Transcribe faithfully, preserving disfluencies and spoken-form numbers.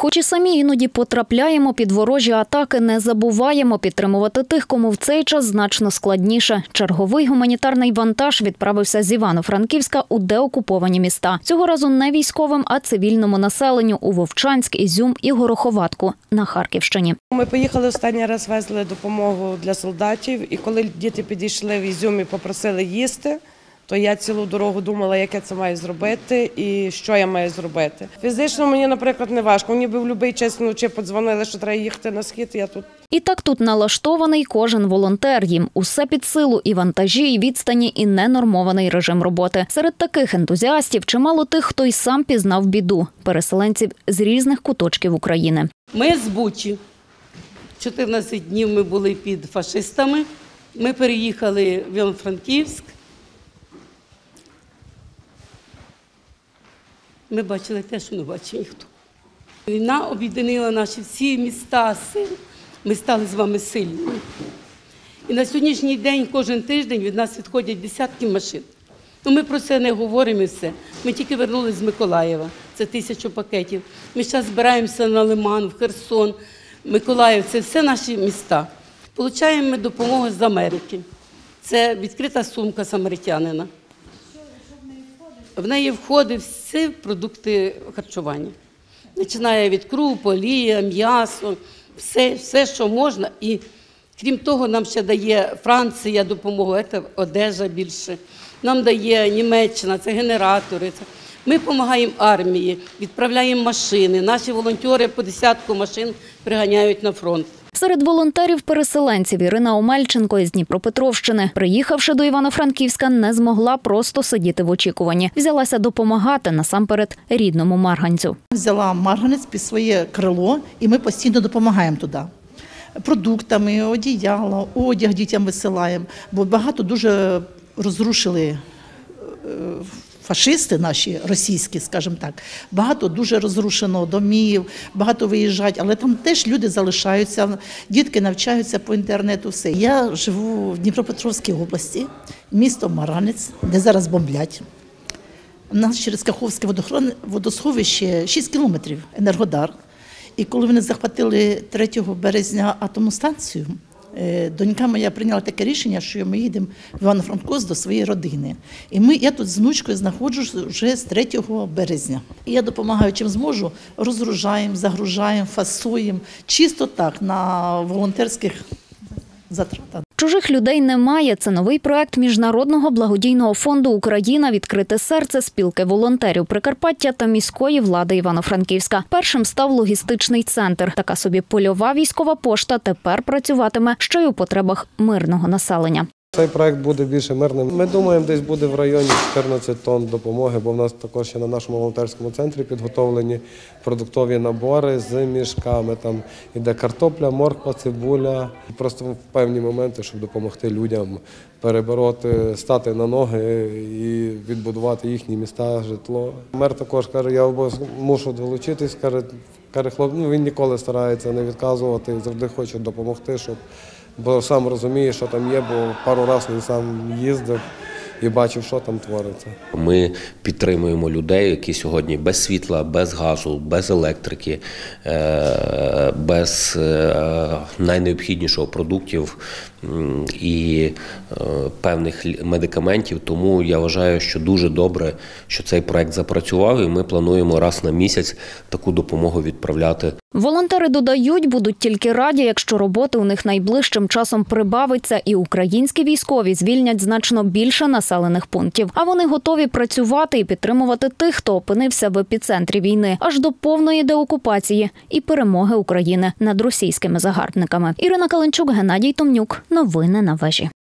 Хоч і самі іноді потрапляємо під ворожі атаки, не забуваємо підтримувати тих, кому в цей час значно складніше. Черговий гуманітарний вантаж відправився з Івано-Франківська у деокуповані міста. Цього разу не військовим, а цивільному населенню у Вовчанськ, Ізюм і Гороховатку на Харківщині. Ми поїхали останній раз, везли допомогу для солдатів, і коли діти підійшли в Ізюм і попросили їсти, то я цілу дорогу думала, як я це маю зробити і що я маю зробити. Фізично мені, наприклад, не важко. Мені би в будь-який час вночі подзвонили, що треба їхати на схід, я тут. І так тут налаштований кожен волонтер. Їм усе під силу – і вантажі, і відстані, і ненормований режим роботи. Серед таких ентузіастів чимало тих, хто й сам пізнав біду – переселенців з різних куточків України. Ми з Бучі. чотирнадцять днів ми були під фашистами. Ми переїхали в Івано-Франківськ. Ми бачили те, що не бачив ніхто. Війна об'єднала наші всі міста, сили. Ми стали з вами сильними. І на сьогоднішній день, кожен тиждень від нас відходять десятки машин. Ну, ми про це не говоримо і все. Ми тільки вернулися з Миколаєва, це тисячу пакетів. Ми зараз збираємося на Лиман, в Херсон, Миколаїв, це все наші міста. Получаємо ми допомогу з Америки. Це відкрита сумка самаритянина. В неї входить всі продукти харчування. Починає від круп, олія, м'ясо, все, все, що можна. І крім того, нам ще дає Франція допомогу, це одежа більше. Нам дає Німеччина, це генератори. Ми допомагаємо армії, відправляємо машини. Наші волонтери по десятку машин приганяють на фронт. Серед волонтерів-переселенців Ірина Омельченко із Дніпропетровщини, приїхавши до Івано-Франківська, не змогла просто сидіти в очікуванні. Взялася допомагати насамперед рідному Марганцю. Взяла Марганець під своє крило, і ми постійно допомагаємо туди. Продуктами, одіяло, одяг дітям висилаємо, бо багато дуже розрушили фашисти наші, російські, скажімо так, багато дуже розрушено домів, багато виїжджають, але там теж люди залишаються, дітки навчаються по інтернету, все. Я живу в Дніпропетровській області, місто Марганець, де зараз бомблять. У нас через Каховське водосховище шість кілометрів, Енергодар. І коли вони захватили третього березня атомну станцію, донька моя прийняла таке рішення, що ми їдемо в Івано-Франківськ до своєї родини. І ми, я тут з внучкою знаходжусь вже з третього березня. І я допомагаю, чим зможу, розгружаємо, загружаємо, фасуємо. Чисто так, на волонтерських затратах. Чужих людей немає. Це новий проект Міжнародного благодійного фонду «Україна. Відкрите серце», спілки волонтерів Прикарпаття та міської влади Івано-Франківська. Першим став логістичний центр. Така собі польова військова пошта тепер працюватиме ще й у потребах мирного населення. Цей проект буде більше мирним. Ми думаємо, десь буде в районі чотирнадцять тонн допомоги, бо в нас також ще на нашому волонтерському центрі підготовлені продуктові набори з мішками. Там іде картопля, морква, цибуля. Просто в певні моменти, щоб допомогти людям перебороти, стати на ноги і відбудувати їхні міста, житло. Мер також каже, я мушу долучитись, каже, каже хлоп, ну, він ніколи старається не відказувати, завжди хоче допомогти, щоб бо сам розуміє, що там є, бо пару разів він сам їздив і бачив, що там твориться. Ми підтримуємо людей, які сьогодні без світла, без газу, без електрики, без найнеобхіднішого продуктів і певних медикаментів. Тому я вважаю, що дуже добре, що цей проект запрацював, і ми плануємо раз на місяць таку допомогу відправляти. Волонтери додають, будуть тільки раді, якщо роботи у них найближчим часом прибавиться і українські військові звільнять значно більше населених пунктів. А вони готові працювати і підтримувати тих, хто опинився в епіцентрі війни, аж до повної деокупації і перемоги України над російськими загарбниками. Ірина Каленчук, Геннадій Томнюк. Новини на Вежі.